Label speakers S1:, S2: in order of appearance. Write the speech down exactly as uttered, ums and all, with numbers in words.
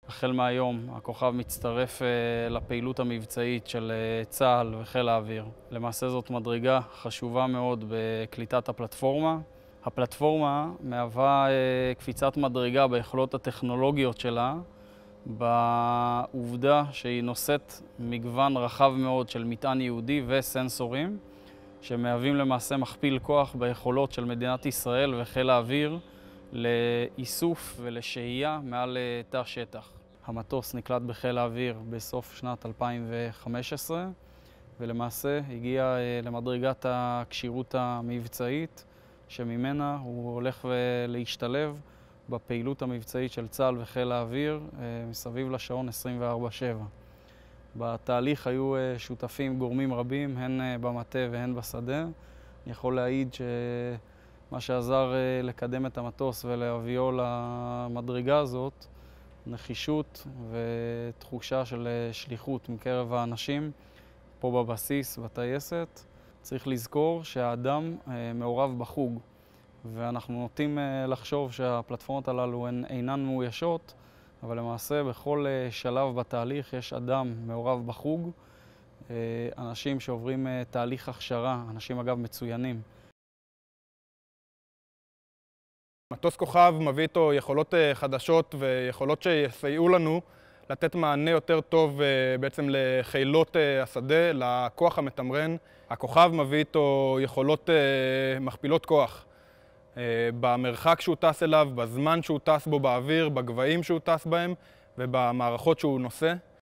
S1: החל מהיום הכוכב מצטרף לפעילות המבצעית של צה"ל וחיל האוויר. למעשה זאת מדרגה חשובה מאוד בקליטת הפלטפורמה. הפלטפורמה מהווה קפיצת מדרגה ביכולות הטכנולוגיות שלה, בעובדה שהיא נושאת מגוון רחב מאוד של מטען ייעודי וסנסורים, שמהווים למעשה מכפיל כוח ביכולות של מדינת ישראל וחיל האוויר לאיסוף ולשהייה מעל תא שטח. המטוס נקלט בחיל האוויר בסוף שנת אלפיים וחמש עשרה, ולמעשה הגיע למדרגת הכשירות המבצעית, שממנה הוא הולך להשתלב בפעילות המבצעית של צה"ל וחיל האוויר מסביב לשעון עשרים וארבע שבע. בתהליך היו שותפים גורמים רבים, הן במטה והן בשדה. אני יכול להעיד שמה שעזר לקדם את המטוס ולהביאו למדרגה הזאת, נחישות ותחושה של שליחות מקרב האנשים פה בבסיס, בטייסת. צריך לזכור שהאדם מעורב בחוג, ואנחנו נוטים לחשוב שהפלטפורמות הללו הן אינן מאוישות, אבל למעשה בכל שלב בתהליך יש אדם מעורב בחוג, אנשים שעוברים תהליך הכשרה, אנשים אגב מצוינים.
S2: מטוס כוכב מביא איתו יכולות חדשות ויכולות שיסייעו לנו לתת מענה יותר טוב בעצם לחילות השדה, לכוח המתמרן. הכוכב מביא איתו יכולות מכפילות כוח. במרחק שהוא טס אליו, בזמן שהוא טס בו באוויר, בגבהים שהוא טס בהם ובמערכות שהוא נושא.